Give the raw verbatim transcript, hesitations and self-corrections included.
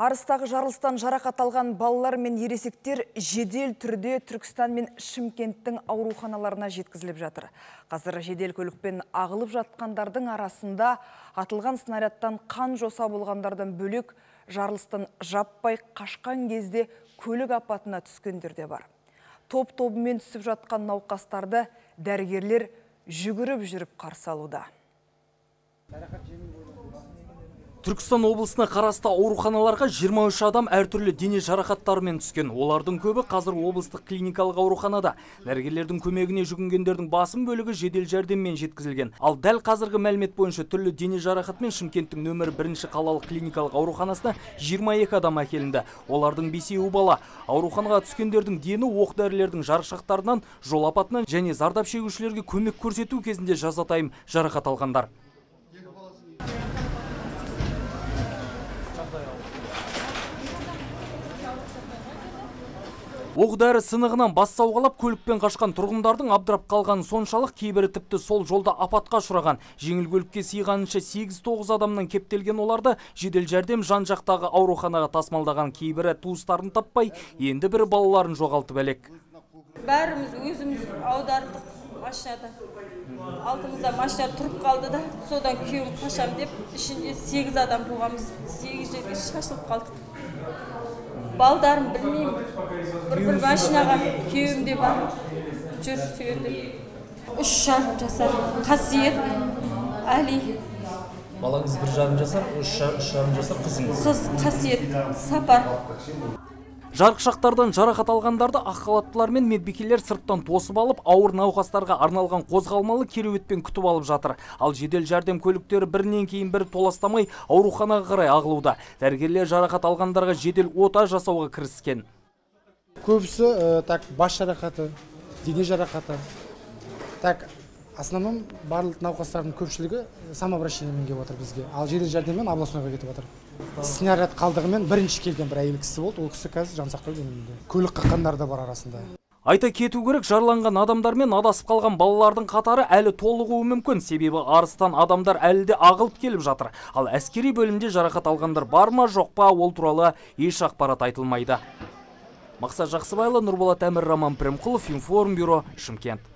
Арыстағы жарылыстан жарақат алған балалар мен ересектер жедел түрде Түркістан мен Шымкенттің ауруханаларына жеткізіліп жатыр. Қазір жедел көлікпен ағылып жатқандардың арасында атылған снарядтан қан жоса болғандардан бөлек жарылыстан жаппай қашқан кезде көлік апатына түскендер де бар. Топ-тобымен түсіп жатқан науқастарды дәрігерлер жүгіріп жүріп қарсы алуда. Түркістан облысына қарасты ауруханаларға жиырма үш адам әртүрлі дене жарақаттарымен түскен. Олардың көбі қазір облыстық клиникалық ауруханада. Дәрігерлердің көмегіне жүгінгендердің басым бөлігі жедел жәрдеммен жеткізілген. Ал дәл қазіргі мәлімет бойынша түрлі дене жарақатымен Шымкенттің нөмір бірінші қалалық клиникалық ауруханасына жиырма екі адам әкелінді. Олардың бесеуі бала. Ауруханаға түскендердің дені оқ-дәрілердің жарықшақтарынан, жол апатынан және зардап шегушілерге көмек көрсету кезінде жазатайым жарақат алғандар. Оқ-дәрі сынығынан бас сауғалап көлікпен қашқан тұрғындардың абдырап қалғаны соншалық, кейбірі тіпті сол жолда апатқа ұшыраған. Жеңіл көлікке сыйғанынша сегіз тоғыз адамнан кептелген оларды жедел жәрдем жан-жақтағы ауруханаға тасымалдаған. Кейбірі туыстарын таппай, енді бірі балаларын жоғалтып әлек. Бәріміз өзіміз аудардық машинада. Алтымызда машина тұрып қалды да, содан күйеуім қашам деп, ішінде сегіз адам болғанбыз, сегіз жерге шашылып қалдық. Балдарым білмеймін, бір-бір машинаға күйеуім де бар, жүр сөйді. Үш жарым жасар, Қасиет, Али. Балаңыз бір жарым жасар, үш жарым жасар қызыңыз? Қыз Қасиет, Сапар. Жарықшақтардан жарақат алғандарды ақ халаттылар мен медбикелер сырттан тосып алып, ауыр науқастарға арналған қозғалмалы кереуетпен күтіп алып жатыр. Ал жедел жәрдем көліктері бірінен кейін бірі толастамай ауруханаға қарай ағылуда. Дәрігерлер жарақат алғандарға жедел ота жасауға кіріскен. Көбісі так бас жарақаты, дене жарақаты. Так основном барлық науқастардың көпшілігі самообращениемен келіп отыр бізге. Ал жедел жәрдеммен областойға кетіп отыр. Снаряд қалдығымен бірінші келген бір әйел кісі болды. Ол кісі қазір жансақтау бөлімінде. Көлік қаққандар да бар арасында. Айта кету керек, жарланған адамдар мен адасып қалған балалардың қатары әлі толығуы мүмкін. Себебі арыстан адамдар әлі де ағылып келіп жатыр. Ал әскери бөлімде жарақат алғандар бар ма, жоқ па, ол туралы еш ақпарат айтылмайды. Мақсат Жақсыбайлы, Нұрболат Әмір, Роман Премқұлов, Информбюро, Шымкент.